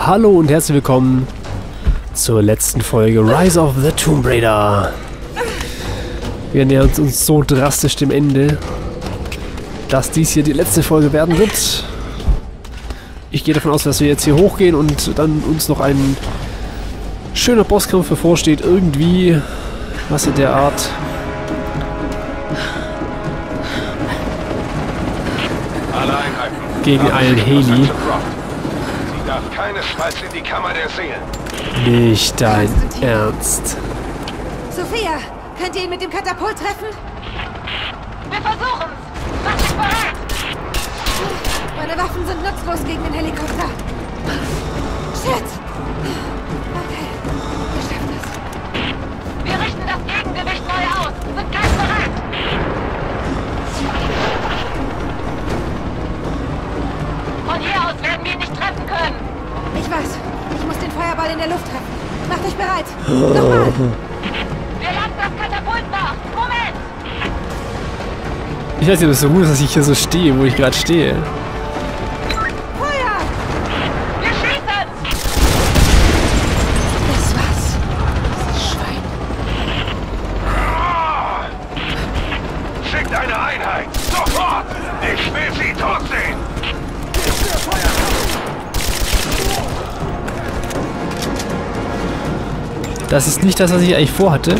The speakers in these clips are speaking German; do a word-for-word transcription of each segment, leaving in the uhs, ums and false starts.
Hallo und herzlich willkommen zur letzten Folge Rise of the Tomb Raider. Wir nähern uns so drastisch dem Ende, dass dies hier die letzte Folge werden wird. Ich gehe davon aus, dass wir jetzt hier hochgehen und dann uns noch ein schöner Bosskampf bevorsteht. Irgendwie, was in der Art. Alle Einheiten. Gegen einen Heli. Sie darf keinesfalls in die Kammer der Seelen. Nicht dein Ernst. Sophia, könnt ihr ihn mit dem Katapult treffen? Wir versuchen's! Mach dich bereit! Meine Waffen sind nutzlos gegen den Helikopter. Shit! Okay, wir schaffen es. Wir richten das Gegengewicht neu aus! Sind gleich bereit! Von hier aus werden wir ihn nicht treffen können! Ich weiß, ich muss den Feuerball in der Luft treffen. Macht euch bereit! Nochmal! Wir lassen das Katapult nach! Moment! Ich weiß nicht, ob es so gut ist, dass ich hier so stehe, wo ich gerade stehe. Feuer! Wir schießen! Das war's. Dieses Schwein. Schickt eine Einheit! Sofort! Ich will sie tot sehen! Das ist nicht das, was ich eigentlich vorhatte.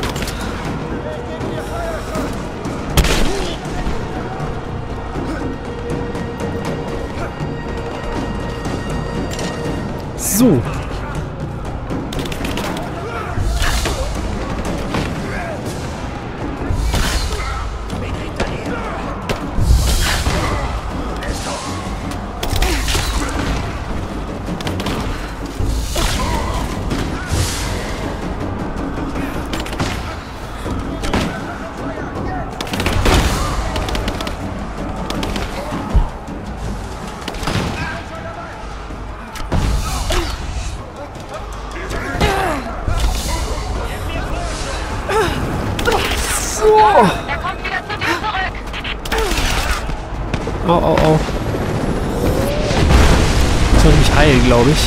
So. Er kommt wieder zu dir zurück! Au, au, au. Soll mich heilen, glaube ich.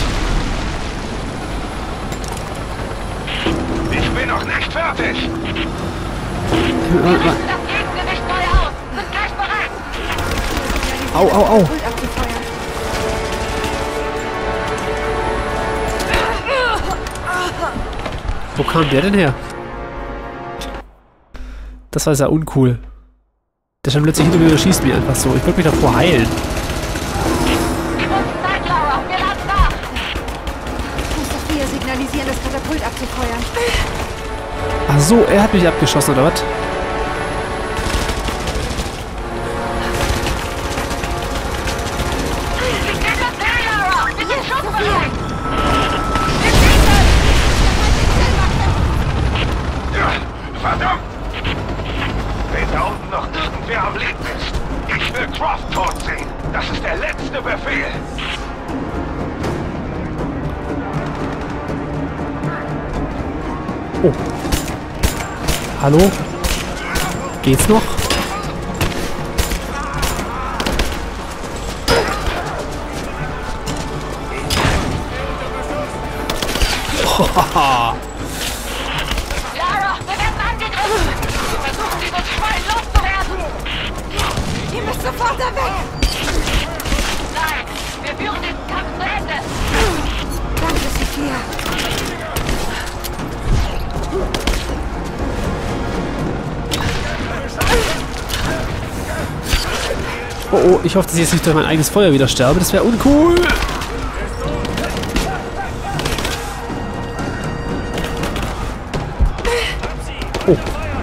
Ich bin noch nicht fertig! Wir richten das Gegengewicht neu aus! Sind gleich bereit! Au, au, au. Katapult abzufeuern. Wo kam der denn her? Das war sehr uncool. Der stand plötzlich hinter mir und schießt mich einfach so. Ich wollte mich davor heilen. Gib uns Zeit, Laura! Wir laden nach! Ich muss Sophia signalisieren, das Katapult abzufeuern. Ach so, er hat mich abgeschossen, oder was? Ich krieg das her, Laura! Wir sind schussbereit! Wir schießen! Ja, verdammt! Wenn da unten noch irgendwer am Leben ist, ich will Croft tot sehen! Das ist der letzte Befehl! Oh. Hallo? Geht's noch? Hahaha. Lara, wir werden angegriffen! Wir versuchen, dieses Schwein loszuwerden! Ihr müsst sofort da weg! Nein, wir führen diesen Kampf zu Ende! Danke, Sophia. Oh, oh, ich hoffe, dass ich jetzt nicht durch mein eigenes Feuer wieder sterbe. Das wäre uncool. Oh.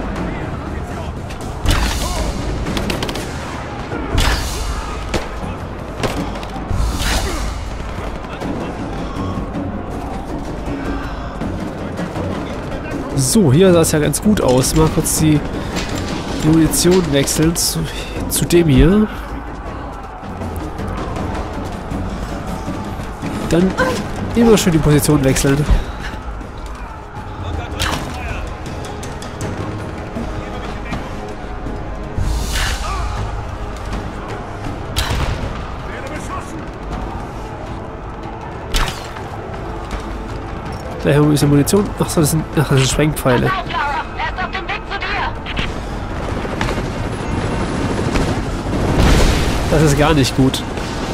So, hier sah es ja ganz gut aus. Mal kurz die Munition wechseln zu, zu dem hier. Dann immer schön die Position wechseln. Da haben wir ein bisschen Munition. Achso, das sind, ach, das sind Sprengpfeile. Pass auf, Lara. Er ist auf dem Weg zu dir. Das ist gar nicht gut.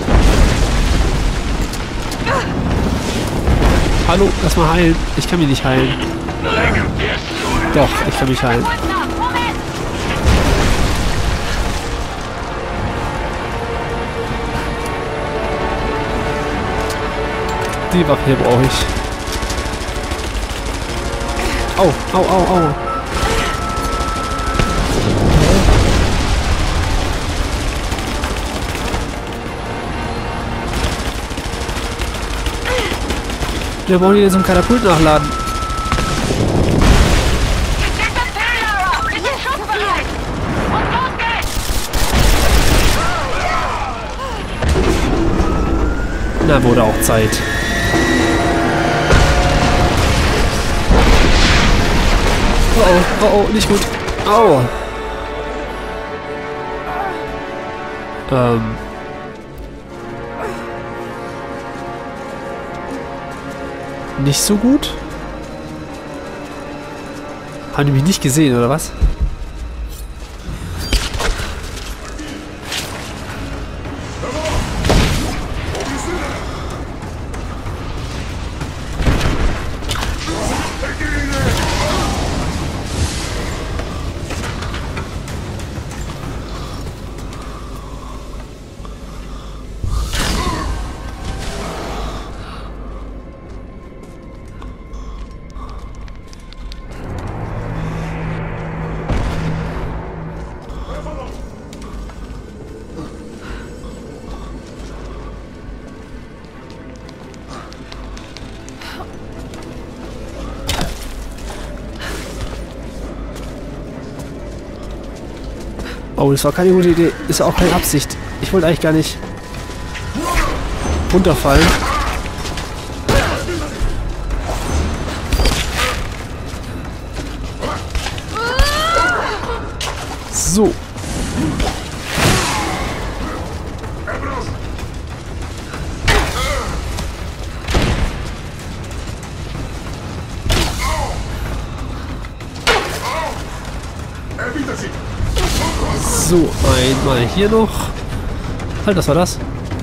Hallo, lass mal heilen. Ich kann mich nicht heilen. Doch, ich kann mich heilen. Moment. Die Waffe hier brauche ich. Au, au, au, au. Wir wollen hier zum Katapult nachladen. Jetzt das Ziel, Lara. Wir sind schussbereit. Und los geht's. Na, wurde auch Zeit. Oh, oh, oh, oh, nicht gut. Au. Ähm. Nicht so gut? Haben die mich nicht gesehen, oder was? Oh, das war keine gute Idee. Ist auch keine Absicht. Ich wollte eigentlich gar nicht runterfallen. So. So, einmal hier noch. Halt, was war das?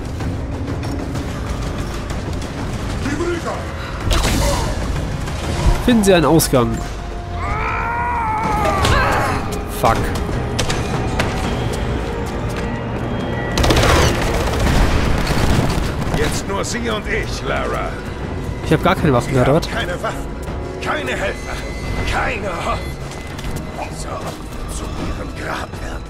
Finden Sie einen Ausgang. Fuck. Jetzt nur Sie und ich, Lara. Ich habe gar keine Waffen mehr, oder was? Keine Waffen, keine Helfer, keine Hoffnung. So, zu Ihrem Grab werden.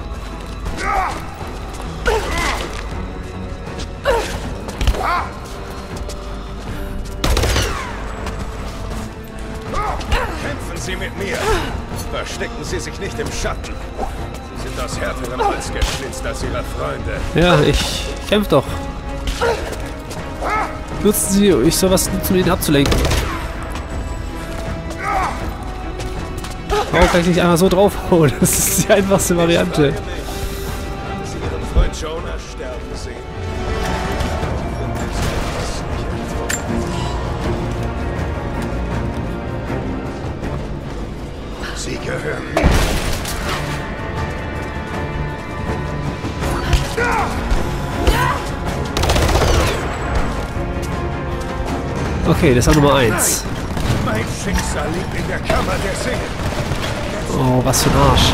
Kämpfen Sie mit mir. Verstecken Sie sich nicht im Schatten. Sie sind aus härterem Holz geschnitzt als Ihre Freunde. Ja, ich kämpfe doch. Nutzen Sie, ich soll was nutzen, um ihn abzulenken. Warum kann ich nicht einfach so draufhauen? Das ist die einfachste Variante. Haben Sie Ihren Freund Jonah sterben sehen? Sie gehören mir. Okay, das war Nummer eins. Mein Schicksal liegt in der Kammer der Seele. Oh, was für ein Arsch.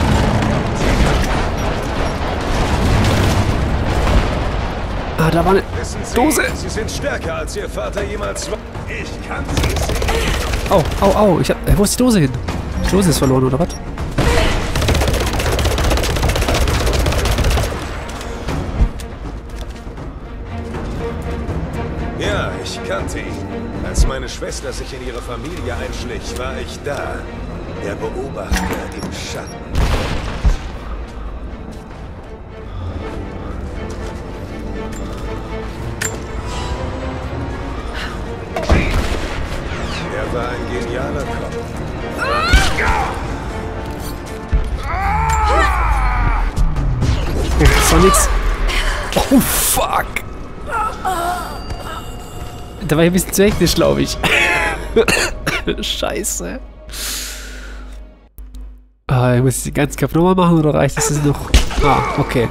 Ah, da war eine Wissen Sie, Dose. Sie sind stärker als Ihr Vater jemals war. Ich kann Sie sehen. Au, au, au. Ich hab, äh, wo ist die Dose hin? Die Dose ist verloren, oder was? Ja, ich kannte ihn. Als meine Schwester sich in ihre Familie einschlich, war ich da. Der Beobachter im Schatten. Er war ein genialer Kopf. Oh, das war nix. Oh, fuck. Da war ich ein bisschen zu hektisch, glaube ich. Scheiße. Ah, ich muss den ganzen Kampf nochmal machen oder reicht es noch? Ah, okay.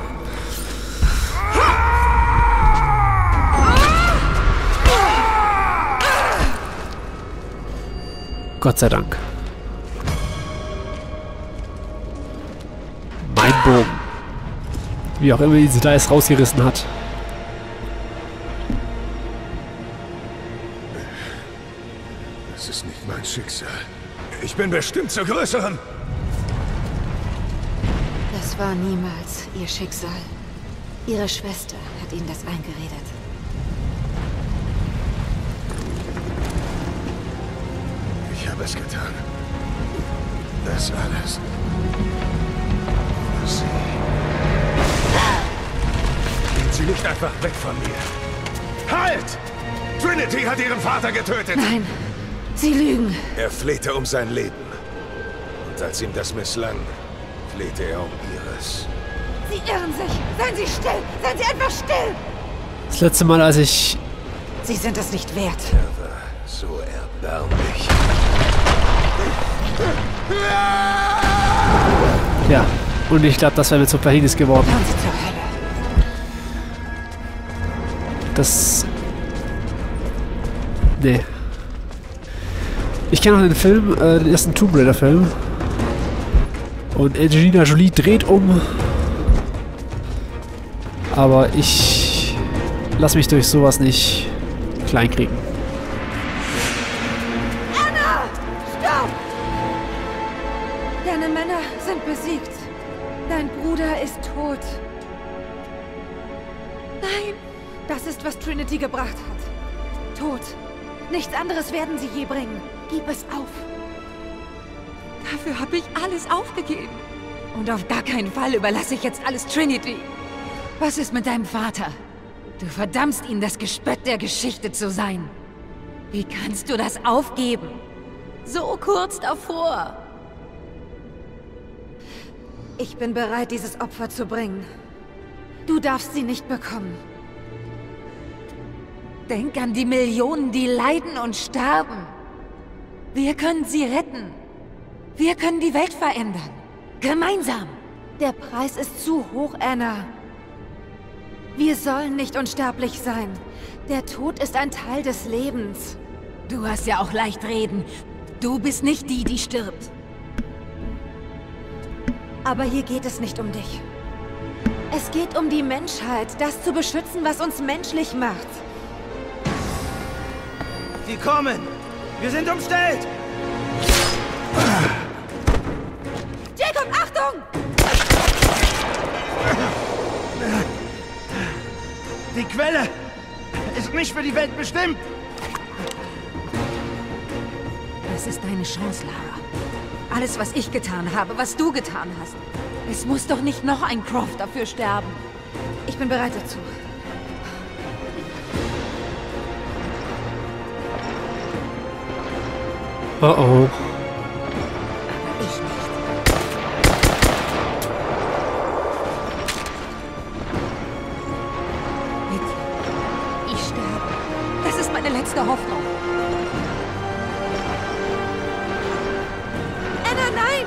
Gott sei Dank. Mein Bogen. Wie auch immer diese da es rausgerissen hat. Das ist nicht mein Schicksal. Ich bin bestimmt zur Größeren. Das war niemals ihr Schicksal. Ihre Schwester hat ihnen das eingeredet. Ich habe es getan. Das alles. Für Sie. Gehen Sie nicht einfach weg von mir. Halt! Trinity hat ihren Vater getötet. Nein, Sie lügen. Er flehte um sein Leben. Und als ihm das misslang, flehte er um ihres. Sie irren sich. Seien Sie still. Seien Sie einfach still. Das letzte Mal, als ich... Sie sind es nicht wert. Er war so erbärmlich. Ja, und ich glaube, das wäre mir zum Verhängnis geworden. Kommen Sie zur Hölle. Das... Nee. Ich kenne noch den Film, äh, den ersten Tomb Raider Film. Und Angelina Jolie dreht um. Aber ich lass mich durch sowas nicht kleinkriegen. Anna! Stopp! Deine Männer sind besiegt. Dein Bruder ist tot. Nein! Das ist, was Trinity gebracht hat. Tod. Nichts anderes werden sie je bringen. Gib es auf. Dafür habe ich alles aufgegeben. Und auf gar keinen Fall überlasse ich jetzt alles Trinity. Was ist mit deinem Vater? Du verdammst ihn, das Gespött der Geschichte zu sein. Wie kannst du das aufgeben? So kurz davor. Ich bin bereit, dieses Opfer zu bringen. Du darfst sie nicht bekommen. Denk an die Millionen, die leiden und sterben. Wir können sie retten. Wir können die Welt verändern. Gemeinsam. Der Preis ist zu hoch, Anna. Wir sollen nicht unsterblich sein. Der Tod ist ein Teil des Lebens. Du hast ja auch leicht reden. Du bist nicht die, die stirbt. Aber hier geht es nicht um dich. Es geht um die Menschheit, das zu beschützen, was uns menschlich macht. Sie kommen! Wir sind umstellt! Jacob, Achtung! Die Quelle ist nicht für die Welt bestimmt! Das ist deine Chance, Lara. Alles, was ich getan habe, was du getan hast. Es muss doch nicht noch ein Croft dafür sterben. Ich bin bereit dazu. Oh oh. Ich nicht. Bitte. Ich sterbe. Das ist meine letzte Hoffnung. Anna, nein!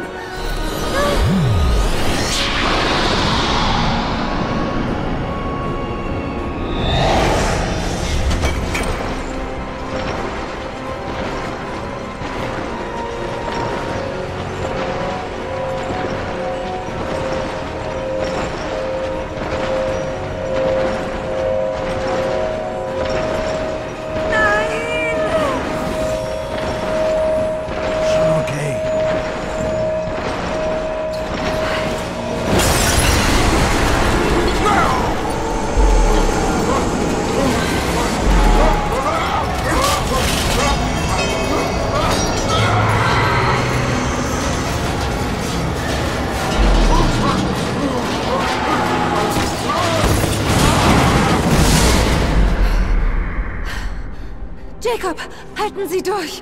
Jacob, halten Sie durch!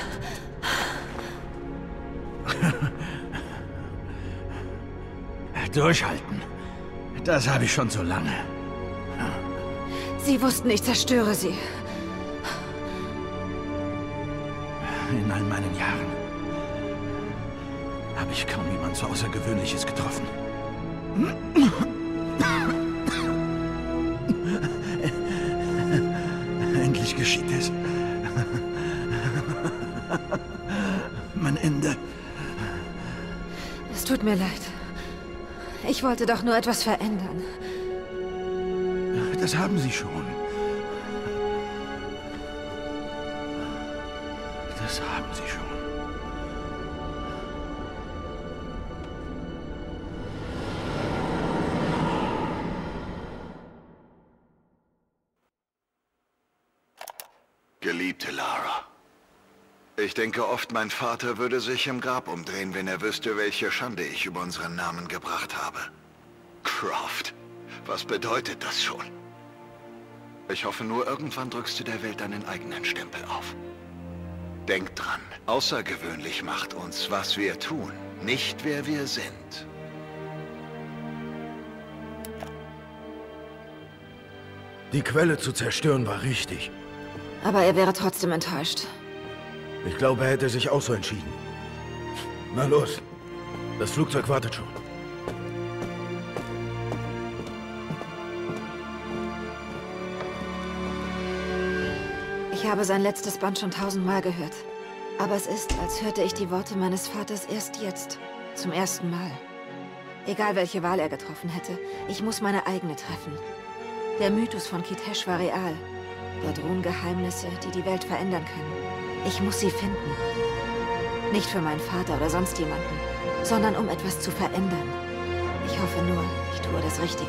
Durchhalten. Das habe ich schon so lange. Sie wussten, ich zerstöre Sie. In all meinen Jahren habe ich kaum jemand so Außergewöhnliches getroffen. Endlich geschieht es. Mein Ende. Es tut mir leid. Ich wollte doch nur etwas verändern. Das haben Sie schon. Das haben Sie schon. Geliebte Lara. Ich denke oft, mein Vater würde sich im Grab umdrehen, wenn er wüsste, welche Schande ich über unseren Namen gebracht habe. Croft, was bedeutet das schon? Ich hoffe nur, irgendwann drückst du der Welt deinen eigenen Stempel auf. Denk dran, außergewöhnlich macht uns, was wir tun, nicht wer wir sind. Die Quelle zu zerstören war richtig. Aber er wäre trotzdem enttäuscht. Ich glaube, er hätte sich auch so entschieden. Na los, das Flugzeug wartet schon. Ich habe sein letztes Band schon tausendmal gehört. Aber es ist, als hörte ich die Worte meines Vaters erst jetzt. Zum ersten Mal. Egal welche Wahl er getroffen hätte, ich muss meine eigene treffen. Der Mythos von Kitesh war real. Dort ruhen Geheimnisse, die die Welt verändern können. Ich muss sie finden. Nicht für meinen Vater oder sonst jemanden, sondern um etwas zu verändern. Ich hoffe nur, ich tue das Richtige.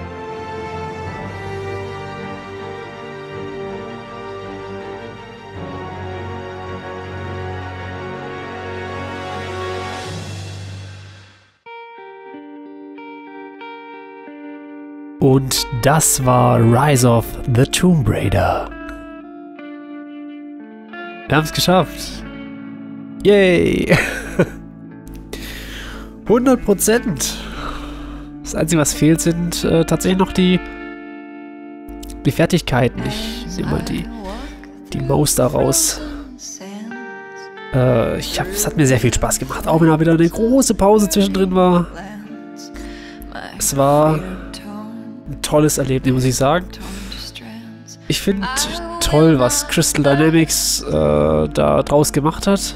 Und das war Rise of the Tomb Raider. Wir haben es geschafft. Yay! hundert Prozent. Das Einzige, was fehlt, sind äh, tatsächlich noch die, die Fertigkeiten. Ich nehme mal die, die Maus da raus. Äh, ich hab, es hat mir sehr viel Spaß gemacht, auch wenn da wieder eine große Pause zwischendrin war. Es war ein tolles Erlebnis, muss ich sagen. Ich finde toll, was Crystal Dynamics äh, da draus gemacht hat.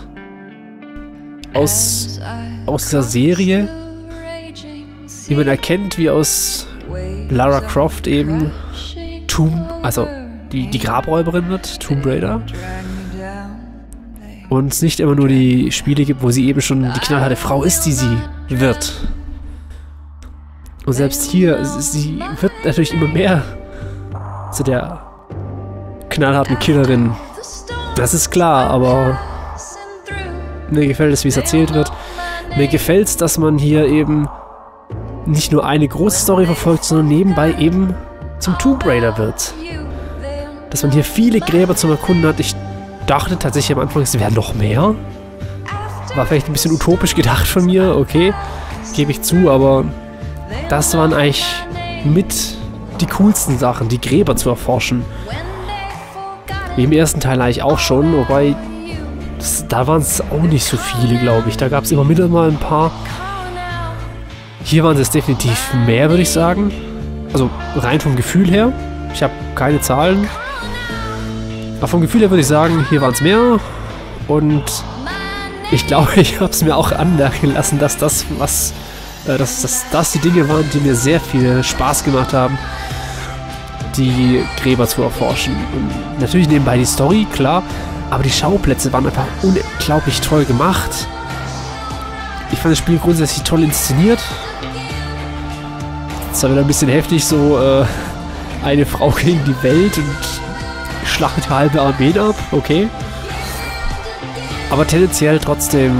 Aus, aus dieser Serie, wie man erkennt, wie aus Lara Croft eben Tomb, also die, die Grabräuberin wird, Tomb Raider. Und es nicht immer nur die Spiele gibt, wo sie eben schon die knallharte Frau ist, die sie wird. Und selbst hier, sie wird natürlich immer mehr zu der knallharten Killerin. Das ist klar, aber mir gefällt es, wie es erzählt wird. Mir gefällt es, dass man hier eben nicht nur eine große Story verfolgt, sondern nebenbei eben zum Tomb Raider wird. Dass man hier viele Gräber zum Erkunden hat. Ich dachte tatsächlich am Anfang, es wären noch mehr. War vielleicht ein bisschen utopisch gedacht von mir, okay, gebe ich zu, aber das waren eigentlich mit die coolsten Sachen, die Gräber zu erforschen. Wie im ersten Teil eigentlich auch schon, wobei das, da waren es auch nicht so viele, glaube ich. Da gab es immer wieder mal ein paar. Hier waren es definitiv mehr, würde ich sagen. Also rein vom Gefühl her. Ich habe keine Zahlen. Aber vom Gefühl her würde ich sagen, hier waren es mehr. Und ich glaube, ich habe es mir auch anmerken lassen, dass das, was, äh, dass, dass das die Dinge waren, die mir sehr viel Spaß gemacht haben, die Gräber zu erforschen. Und natürlich nebenbei die Story, klar. Aber die Schauplätze waren einfach unglaublich toll gemacht. Ich fand das Spiel grundsätzlich toll inszeniert. Es war wieder ein bisschen heftig, so äh, eine Frau gegen die Welt und schlachtet halbe Armeen ab, okay. Aber tendenziell trotzdem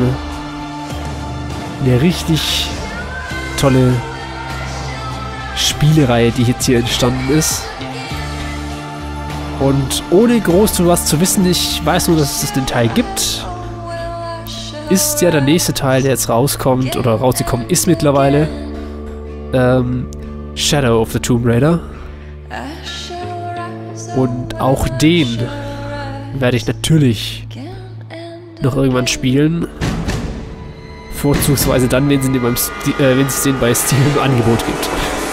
eine richtig tolle Spielereihe, die jetzt hier entstanden ist. Und ohne groß was zu wissen, ich weiß nur, dass es den Teil gibt, ist ja der nächste Teil, der jetzt rauskommt, oder rausgekommen ist mittlerweile, ähm, Shadow of the Tomb Raider. Und auch den werde ich natürlich noch irgendwann spielen. Vorzugsweise dann, wenn es den beim Sti äh, wenn es den bei Steam im Angebot gibt.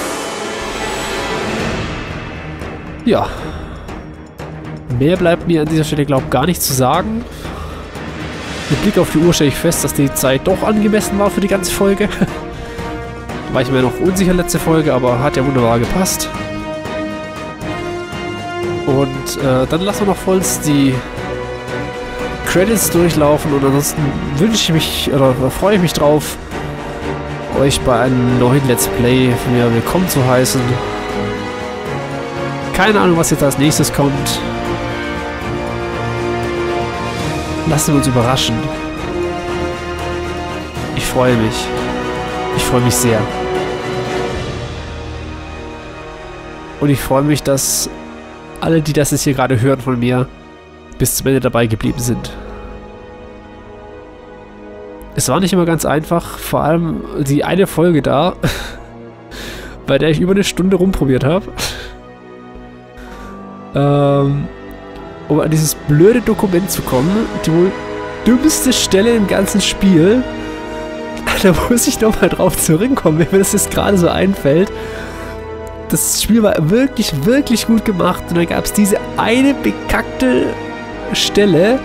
Ja. Mehr bleibt mir an dieser Stelle, glaube ich, gar nicht zu sagen. Mit Blick auf die Uhr stelle ich fest, dass die Zeit doch angemessen war für die ganze Folge. War ich mir noch unsicher letzte Folge, aber hat ja wunderbar gepasst. Und äh, dann lassen wir noch vollends die Credits durchlaufen und ansonsten wünsche ich mich, oder freue ich mich drauf, euch bei einem neuen Let's Play von mir willkommen zu heißen. Keine Ahnung, was jetzt als nächstes kommt. Lassen wir uns überraschen. Ich freue mich. Ich freue mich sehr. Und ich freue mich, dass alle, die das jetzt hier gerade hören von mir, bis zum Ende dabei geblieben sind. Es war nicht immer ganz einfach, vor allem die eine Folge da, bei der ich über eine Stunde rumprobiert habe. ähm, um an dieses blöde Dokument zu kommen, die wohl dümmste Stelle im ganzen Spiel. Da muss ich nochmal drauf zurückkommen, wenn mir das jetzt gerade so einfällt. Das Spiel war wirklich, wirklich gut gemacht und dann gab es diese eine bekackte Stelle,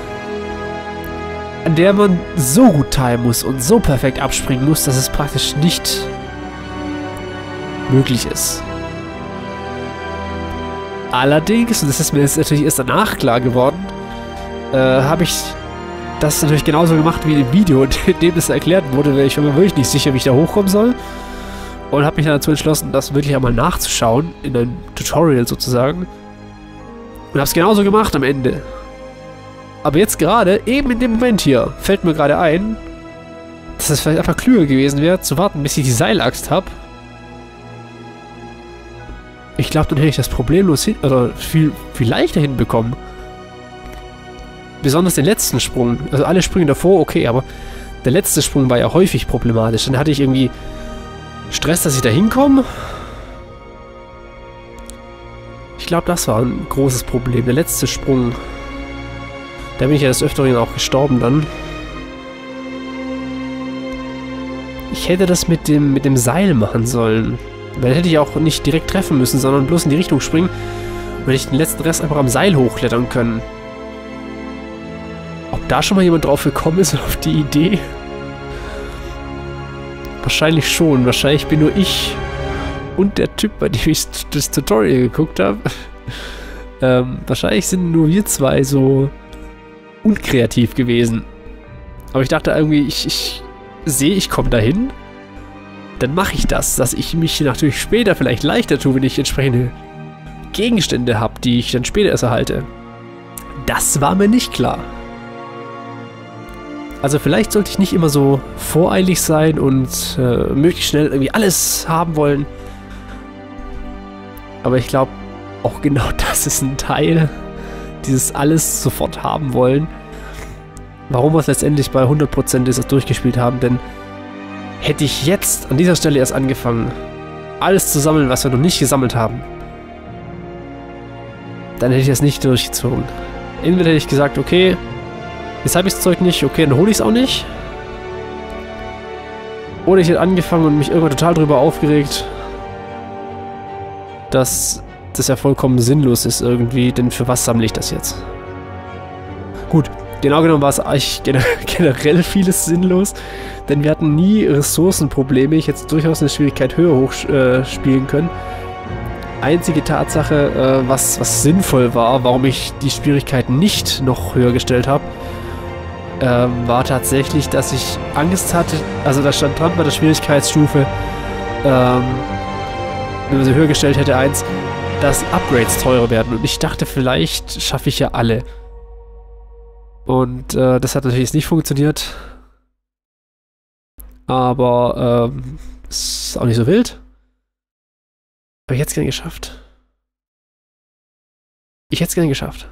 an der man so gut timen muss und so perfekt abspringen muss, dass es praktisch nicht möglich ist. Allerdings, und das ist mir jetzt natürlich erst danach klar geworden, äh, habe ich das natürlich genauso gemacht wie im Video, in dem es erklärt wurde, weil ich war mir wirklich nicht sicher, wie ich da hochkommen soll. Und habe mich dann dazu entschlossen, das wirklich einmal nachzuschauen, in einem Tutorial sozusagen. Und habe es genauso gemacht am Ende. Aber jetzt gerade, eben in dem Moment hier, fällt mir gerade ein, dass es vielleicht einfach klüger gewesen wäre, zu warten, bis ich die Seilaxt habe. Ich glaube, dann hätte ich das problemlos hin, oder viel, viel leichter hinbekommen. Besonders den letzten Sprung. Also alle Sprünge davor, okay, aber der letzte Sprung war ja häufig problematisch. Dann hatte ich irgendwie Stress, dass ich da hinkomme. Ich glaube, das war ein großes Problem. Der letzte Sprung. Da bin ich ja des Öfteren auch gestorben dann. Ich hätte das mit dem, mit dem Seil machen sollen. Weil dann hätte ich auch nicht direkt treffen müssen, sondern bloß in die Richtung springen. Und hätte ich den letzten Rest einfach am Seil hochklettern können. Ob da schon mal jemand drauf gekommen ist, auf die Idee? Wahrscheinlich schon. Wahrscheinlich bin nur ich und der Typ, bei dem ich das Tutorial geguckt habe. ähm, wahrscheinlich sind nur wir zwei so unkreativ gewesen. Aber ich dachte irgendwie, ich, ich sehe, ich komme dahin. Dann mache ich das, dass ich mich natürlich später vielleicht leichter tue, wenn ich entsprechende Gegenstände habe, die ich dann später erst erhalte. Das war mir nicht klar. Also vielleicht sollte ich nicht immer so voreilig sein und äh, möglichst schnell irgendwie alles haben wollen. Aber ich glaube, auch genau das ist ein Teil, dieses alles sofort haben wollen. Warum wir es letztendlich bei hundert Prozent ist, das durchgespielt haben, denn hätte ich jetzt an dieser Stelle erst angefangen, alles zu sammeln, was wir noch nicht gesammelt haben, dann hätte ich das nicht durchgezogen. Entweder hätte ich gesagt, okay, jetzt habe ich das Zeug nicht, okay, dann hole ich es auch nicht. Oder ich hätte angefangen und mich irgendwann total drüber aufgeregt, dass das ja vollkommen sinnlos ist irgendwie, denn für was sammle ich das jetzt? Gut, genau genommen war es eigentlich generell vieles sinnlos, denn wir hatten nie Ressourcenprobleme. Ich hätte durchaus eine Schwierigkeit höher hoch äh, spielen können. Einzige Tatsache, äh, was, was sinnvoll war, warum ich die Schwierigkeiten nicht noch höher gestellt habe, Ähm, war tatsächlich, dass ich Angst hatte, also da stand dran bei der Schwierigkeitsstufe, ähm, wenn man sie höher gestellt hätte, eins, dass Upgrades teurer werden. Und ich dachte, vielleicht schaffe ich ja alle. Und äh, das hat natürlich jetzt nicht funktioniert. Aber ähm, ist auch nicht so wild. Aber ich hätte es gerne geschafft. Ich hätte es gerne geschafft.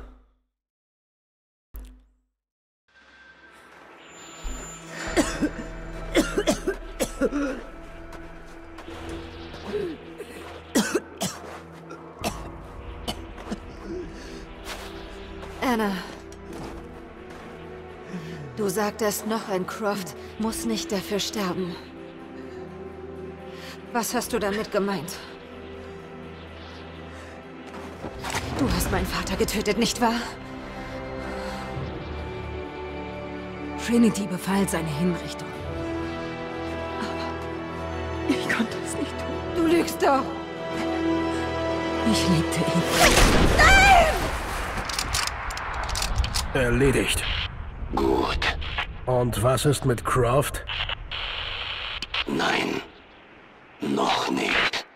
Anna. Du sagtest, noch ein Croft muss nicht dafür sterben. Was hast du damit gemeint? Du hast meinen Vater getötet, nicht wahr? Trinity befahl seine Hinrichtung. Aber ich konnte es nicht tun. Du lügst doch! Ich liebte ihn. Nein! Erledigt. Gut. Und was ist mit Croft? Nein. Noch nicht.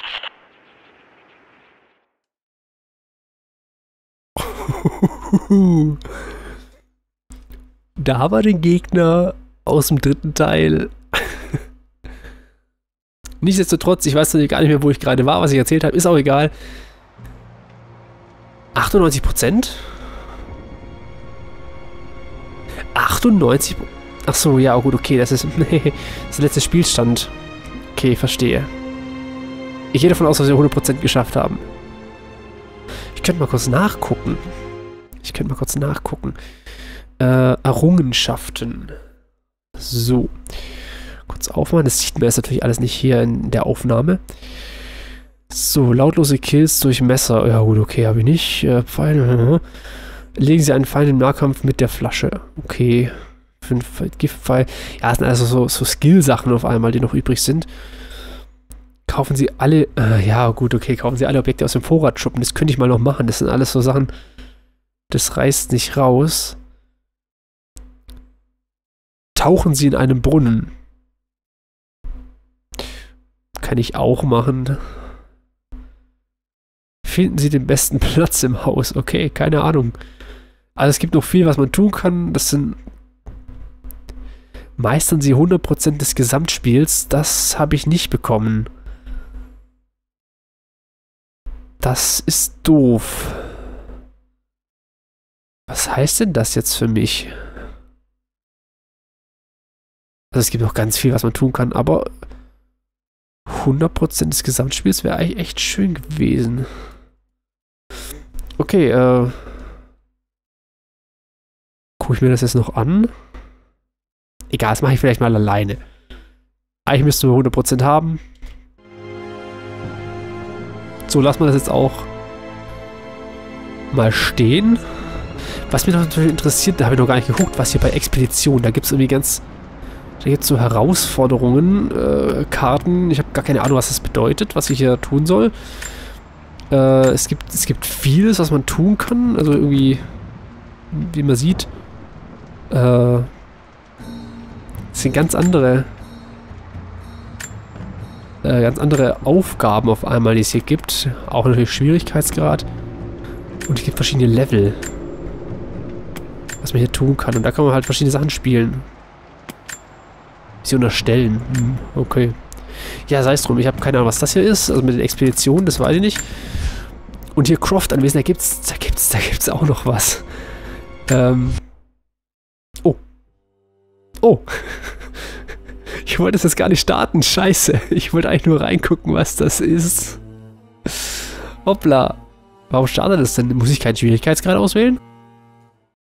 Da haben wir den Gegner aus dem dritten Teil. Nichtsdestotrotz, ich weiß noch gar nicht mehr, wo ich gerade war, was ich erzählt habe, ist auch egal. achtundneunzig Prozent? achtundneunzig Prozent? Ach so, ja, gut, okay, das ist, das ist der letzte Spielstand. Okay, verstehe. Ich gehe davon aus, dass wir hundert Prozent geschafft haben. Ich könnte mal kurz nachgucken. Ich könnte mal kurz nachgucken. Äh, Errungenschaften. So. Kurz aufmachen. Das sieht man jetzt natürlich alles nicht hier in der Aufnahme. So, lautlose Kills durch Messer. Ja gut, okay, habe ich nicht. Äh, Pfeile. Legen Sie einen Feind im Nahkampf mit der Flasche. Okay. Fünf Giftpfeil. Ja, das sind also so, so Skill-Sachen auf einmal, die noch übrig sind. Kaufen Sie alle... Äh, ja, gut, okay. Kaufen Sie alle Objekte aus dem Vorratsschuppen. Das könnte ich mal noch machen. Das sind alles so Sachen... Das reißt nicht raus. Tauchen Sie in einem Brunnen. Kann ich auch machen. Finden Sie den besten Platz im Haus. Okay, keine Ahnung. Also es gibt noch viel, was man tun kann. Das sind... Meistern Sie hundert Prozent des Gesamtspiels. Das habe ich nicht bekommen. Das ist doof. Was heißt denn das jetzt für mich? Also es gibt noch ganz viel, was man tun kann, aber hundert Prozent des Gesamtspiels wäre eigentlich echt schön gewesen. Okay, äh... gucke ich mir das jetzt noch an? Egal, das mache ich vielleicht mal alleine. Eigentlich müssten wir hundert Prozent haben. So, lassen wir das jetzt auch mal stehen. Was mich noch natürlich interessiert, da habe ich noch gar nicht geguckt, was hier bei Expedition, da gibt es irgendwie ganz... Da gibt es so Herausforderungen, äh, Karten. Ich habe gar keine Ahnung, was das bedeutet, was ich hier tun soll. Äh, es gibt, es gibt vieles, was man tun kann. Also irgendwie, wie man sieht, äh, es sind ganz andere, äh, ganz andere Aufgaben auf einmal, die es hier gibt. Auch natürlich Schwierigkeitsgrad. Und es gibt verschiedene Level, was man hier tun kann. Und da kann man halt verschiedene Sachen spielen. Sie unterstellen. Hm, okay. Ja, sei es drum. Ich habe keine Ahnung, was das hier ist. Also mit den Expeditionen, das weiß ich nicht. Und hier Croft anwesend, da gibt's, da gibt's, da gibt's auch noch was. Ähm. Oh. Oh. Ich wollte es jetzt gar nicht starten. Scheiße. Ich wollte eigentlich nur reingucken, was das ist. Hoppla. Warum startet das denn? Muss ich keinen Schwierigkeitsgrad auswählen?